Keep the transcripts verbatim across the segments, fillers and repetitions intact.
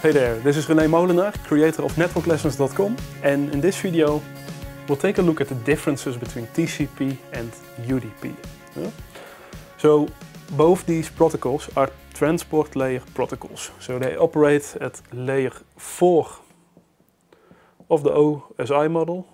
Hey there, this is René Molenaar, creator of network lessons dot com, and in this video we'll take a look at the differences between T C P and U D P. Yeah? So both these protocols are transport layer protocols, so they operate at layer four of the O S I model,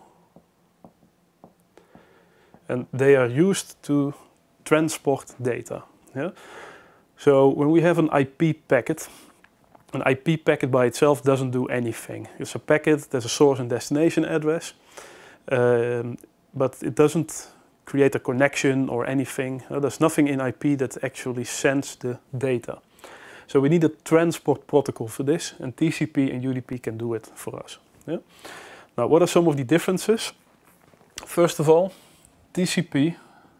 and they are used to transport data. Yeah? So when we have an I P packet, an I P packet by itself doesn't do anything. It's a packet, there's a source and destination address, um, but it doesn't create a connection or anything. Uh, there's nothing in I P that actually sends the data. So we need a transport protocol for this, and T C P and U D P can do it for us. Yeah? Now, what are some of the differences? First of all, T C P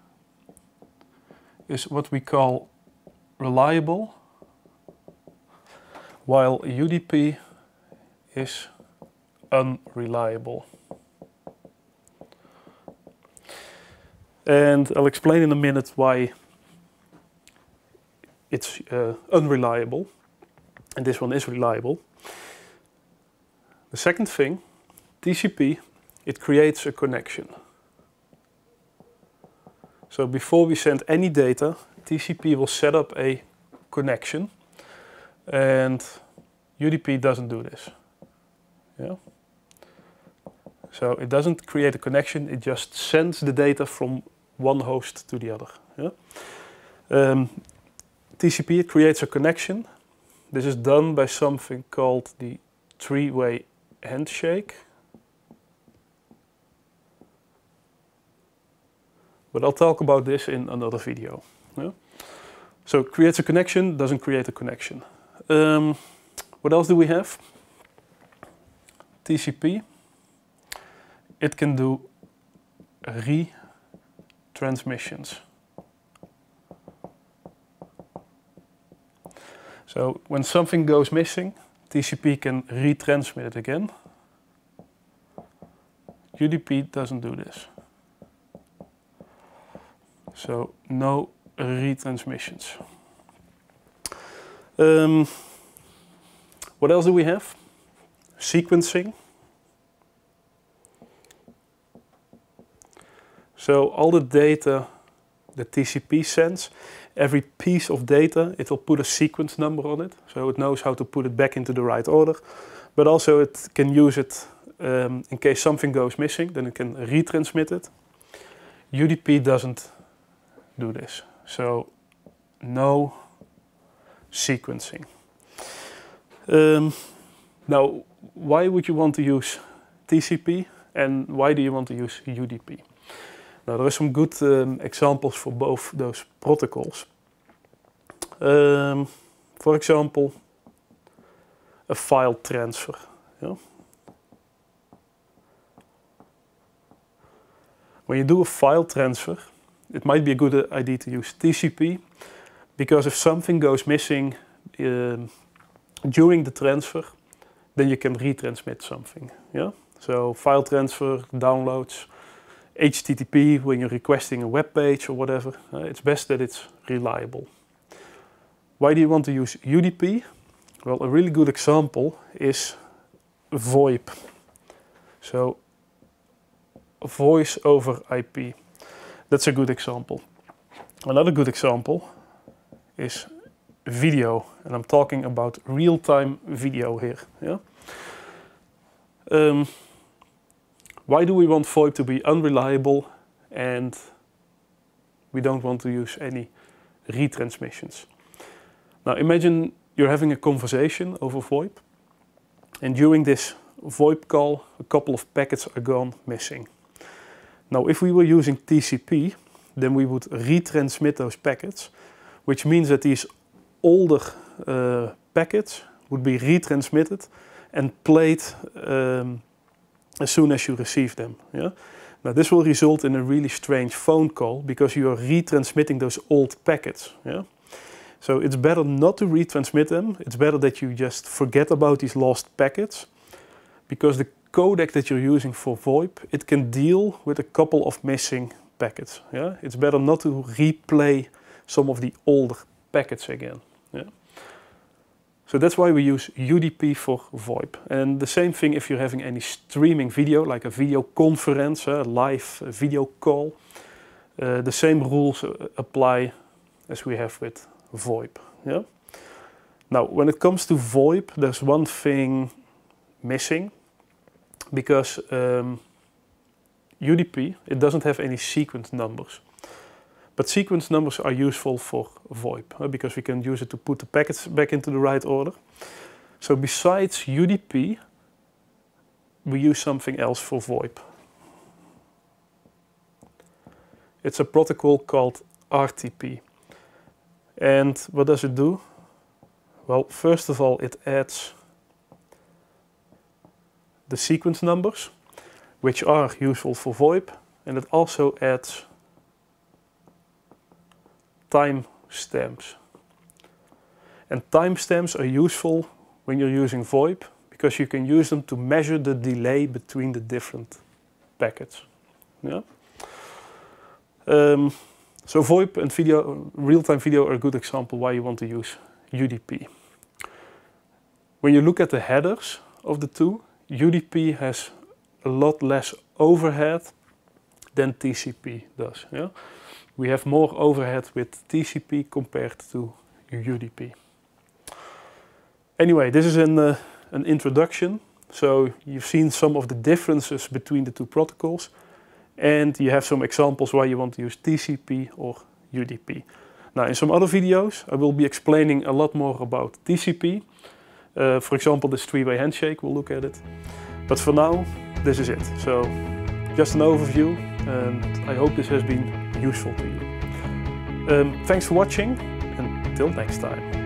is what we call reliable, while U D P is unreliable. And I'll explain in a minute why it's uh, unreliable, and this one is reliable. The second thing, T C P, it creates a connection. So before we send any data, T C P will set up a connection, and U D P doesn't do this. Yeah? So it doesn't create a connection, it just sends the data from one host to the other. Yeah? Um, T C P, it creates a connection. This is done by something called the three-way handshake. But I'll talk about this in another video. Yeah? So it creates a connection, doesn't create a connection. Um, what else do we have? T C P, it can do retransmissions. So when something goes missing, T C P can retransmit it again. U D P doesn't do this. So no retransmissions. Um, what else do we have? Sequencing. So all the data that T C P sends, every piece of data, it will put a sequence number on it. So it knows how to put it back into the right order. But also it can use it um, in case something goes missing, then it can retransmit it. U D P doesn't do this. So no sequencing. Um, now, why would you want to use T C P and why do you want to use U D P? Now, there are some good um, examples for both those protocols. Um, for example, a file transfer. Yeah? When you do a file transfer, it might be a good idea to use T C P, because if something goes missing um, during the transfer, then you can retransmit something. Yeah? So file transfer, downloads, H T T P when you're requesting a web page or whatever, uh, it's best that it's reliable. Why do you want to use U D P? Well, a really good example is VoIP. So voice over I P. That's a good example. Another good example is video, and I'm talking about real-time video here. Yeah? Um, why do we want VoIP to be unreliable and we don't want to use any retransmissions? Now imagine you're having a conversation over VoIP, and during this VoIP call a couple of packets are gone missing. Now, if we were using T C P, then we would retransmit those packets, which means that these older uh, packets would be retransmitted and played um, as soon as you receive them. Yeah? Now, this will result in a really strange phone call because you are retransmitting those old packets. Yeah? So it's better not to retransmit them. It's better that you just forget about these lost packets, because the codec that you're using for VoIP, it can deal with a couple of missing packets. Yeah? It's better not to replay some of the older packets again. Yeah? So that's why we use U D P for VoIP. And the same thing if you're having any streaming video, like a video conference, a live video call. Uh, the same rules apply as we have with VoIP. Yeah? Now, when it comes to VoIP, there's one thing missing, because um, U D P, it doesn't have any sequence numbers. But sequence numbers are useful for VoIP, uh, because we can use it to put the packets back into the right order. So besides U D P, we use something else for VoIP. It's a protocol called R T P. And what does it do? Well, first of all, it adds the sequence numbers, which are useful for VoIP, and it also adds timestamps. And timestamps are useful when you're using VoIP, because you can use them to measure the delay between the different packets. Yeah? Um, so VoIP and video, real-time video are a good example why you want to use U D P. When you look at the headers of the two, U D P has a lot less overhead than T C P does. Yeah? We have more overhead with T C P compared to U D P. Anyway, this is an, uh, an introduction. So you've seen some of the differences between the two protocols, and you have some examples why you want to use T C P or U D P. Now, in some other videos, I will be explaining a lot more about T C P. Uh, for example, this three-way handshake, we'll look at it. But for now, this is it. So, just an overview, and I hope this has been useful to you. Um, thanks for watching, and till next time.